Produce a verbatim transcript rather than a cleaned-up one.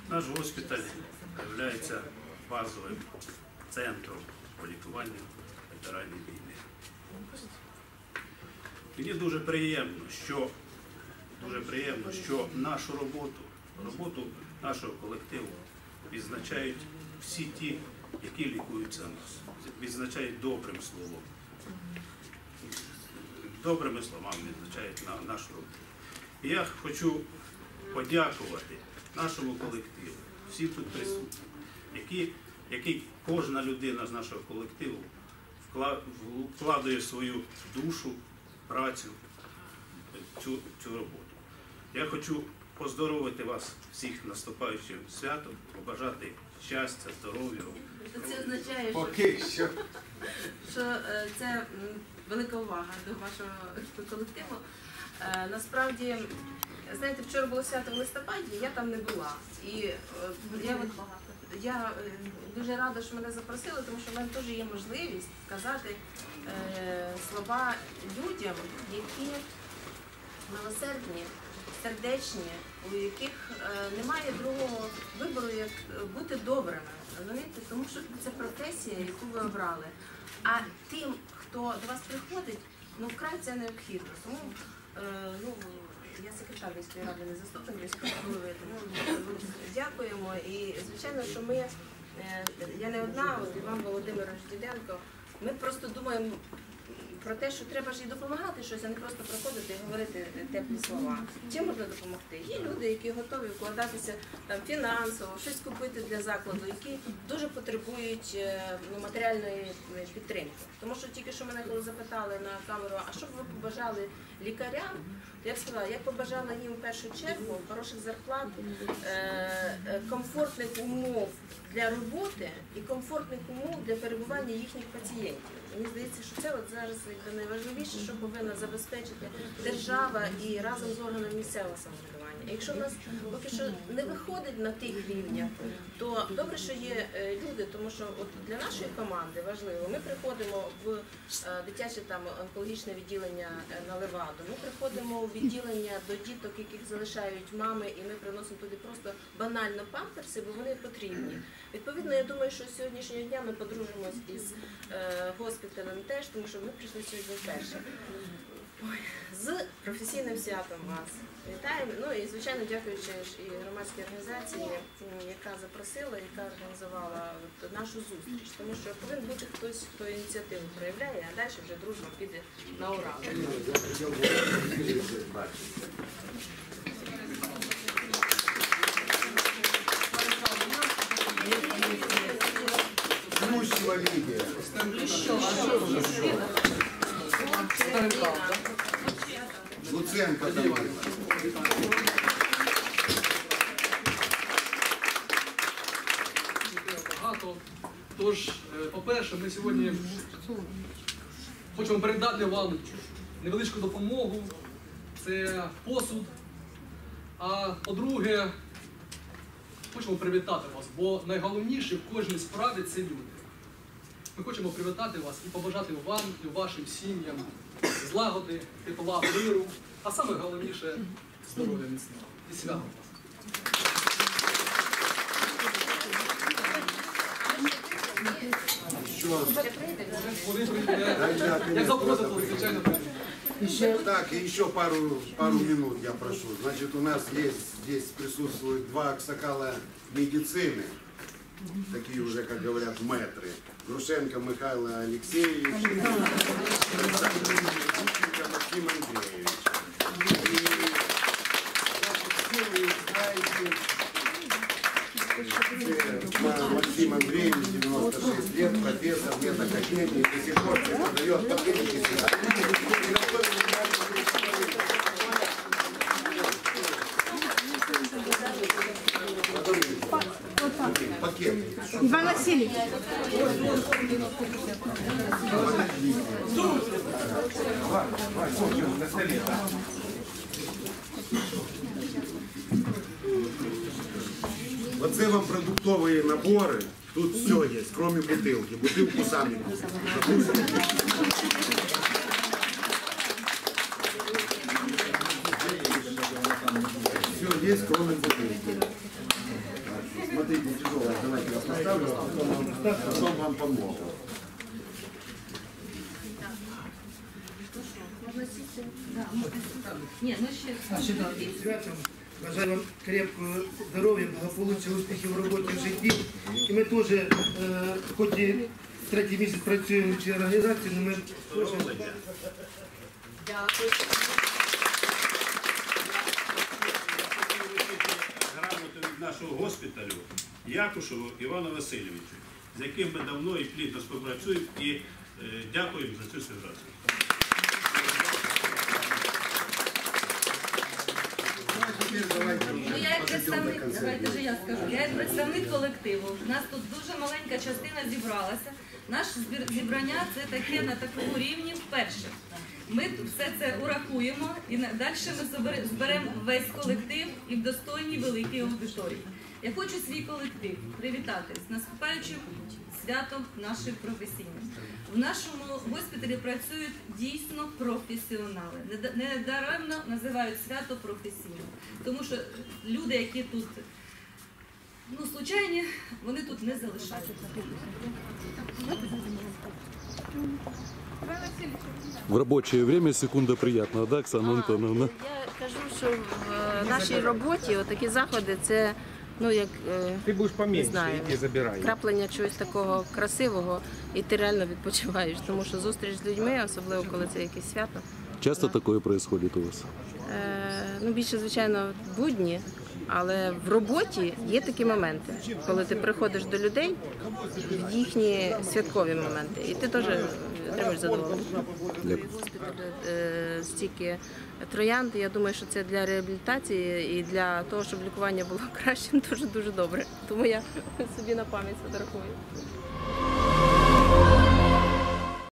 Наш госпіталь є базовим центром по лікуванню ветеранів війни. Мені дуже приємно, що, дуже приємно, що нашу роботу, роботу нашого колективу відзначають всі ті, які лікуються нас, відзначають добрим словом. Добрими словами відзначають на нашу роботу. І я хочу подякувати нашому колективу, всім тут присутнім, які, які кожна людина з нашого колективу вкладає свою душу, працю в цю, цю роботу. Я хочу поздоровити вас всіх наступаючим святом, побажати щастя, здоров'я. Це означає, що, що це велика увага до вашого колективу. Насправді, знаєте, вчора було свято в листопаді, я там не була. І я, я дуже рада, що мене запросили, тому що в мене теж є можливість сказати е, слова людям, які милосердні, сердечні, у яких е, немає другого вибору, як бути добрими. Розумієте? Тому що це професія, яку ви обрали. А тим, хто до вас приходить, ну вкрай це необхідно. Тому е, ну, я секретар міської ради, не заступник міського голови, тому дякуємо. І звичайно, що ми, е, я не одна, от Іван Володимирович Діденко, ми просто думаємо про те, що треба ж і допомагати щось, а не просто приходити і говорити теплі слова. Чим можна допомогти? Є люди, які готові вкладатися там, фінансово, щось купити для закладу, які дуже потребують ну, матеріальної підтримки. Тому що тільки що мене коли запитали на камеру, а що б ви побажали лікарям, то я б сказала, я побажала їм в першу чергу хороших зарплат, комфортних умов для роботи і комфортних умов для перебування їхніх пацієнтів. Мені здається, що це от зараз найважливіше, що повинна забезпечити держава і разом з органами місцевого самоврядування. І якщо в нас поки що не виходить на тих рівнях, то добре, що є люди, тому що от для нашої команди важливо, ми приходимо в дитяче там онкологічне відділення на Леваду, ми приходимо в відділення до діток, яких залишають мами, і ми приносимо туди просто банально памперси, бо вони потрібні. Відповідно, я думаю, що з сьогоднішнього дня ми подружимось із е, госпіталем теж, тому що ми прийшли сьогодні вперше. Ой, з професійним святом вас вітаємо. Ну і, звичайно, дякуючи і громадській організації, яка запросила, яка організувала нашу зустріч. Тому що повинен бути хтось, хто ініціативу проявляє, а далі вже дружно піде на ура. Идущего видео. Луценко давай. Багато. Тож, по-перше, ми сьогодні хочемо передати вам невеличку допомогу. Це посуд. А по-друге, хочемо привітати вас, бо найголовніше в кожній справі – це люди. Ми хочемо привітати вас і побажати вам і вашим сім'ям злагоди, тепла, миру, а саме головніше – здоров'я міцного. І свято вас. Як запросите, звичайно, Еще, так, и еще пару, пару минут я прошу. Значит, у нас есть, здесь присутствуют два аксакала медицины, такие уже, как говорят, мэтры. Грушенко Михаил Алексеевич, Максим Андреевич. И, все вы знаете, Максим Андреевич, девяносто шесть лет, профессор, медакадемии, до сих пор преподает пакетики сюда. Пакет. Иван Васильевич. Оце вам продуктовые наборы. Тут все есть, кроме бутылки. Бутылку сами купите. Все есть, кроме бутылки. смотрите, тяжелое, давайте я поставлю, а потом вам, потом вам помогу. Ні, ну ще. Святом. Бажаю вам крепкого здоров'я, благополуччя, успіхів в роботі, в житті. І ми теж, е, хоч і третій місяць працюємо в цій організації, але ми теж... Дякую. Грамоту від нашого госпіталю Якушеву Івану Васильовичу, з яким ми давно і плідно співпрацюємо і е, дякуємо за цю співпрацю. Ну, я як представник, давайте же я скажу, я як представник колективу, у нас тут дуже маленька частина зібралася. Наше збір- зібрання це таке на такому рівні вперше. Ми все це урахуємо і на- далі ми збере- зберемо весь колектив і в достойній великій аудиторії. Я хочу свій колектив привітати з наступаючим святом наших професійних. В нашому госпіталі працюють дійсно професіонали. Неда- Недаремно називають свято професійним. Тому що люди, які тут ну, случайні, вони тут не залишаються. В рабочее время секунда приятного, да, Оксана Антоновна? Я кажу, що в нашій роботі такі заходи це ну як е, Ты будешь не поменьше, знаю, иди забирай. краплення чогось такого красивого, і ти реально відпочиваєш. Тому що зустріч з людьми, особливо коли це якесь свято. Часто такое происходит у вас? Е, ну, більше, звичайно, будні, але в роботі є такі моменти, коли ти приходиш до людей в їхні святкові моменти, і ти теж отримуєш задоволення. Дякую. Госпіталь е, стільки троянд, я думаю, що це для реабілітації і для того, щоб лікування було краще, дуже-дуже добре. Тому я собі на пам'ять фотографую.